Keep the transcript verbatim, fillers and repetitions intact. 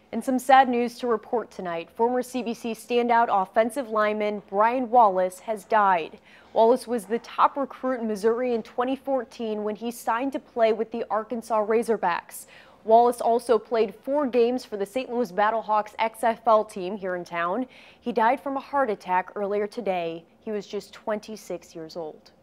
And some sad news to report tonight. Former C B C standout offensive lineman Brian Wallace has died. Wallace was the top recruit in Missouri in twenty fourteen when he signed to play with the Arkansas Razorbacks. Wallace also played four games for the Saint Louis BattleHawks X F L team here in town. He died from a heart attack earlier today. He was just twenty-six years old.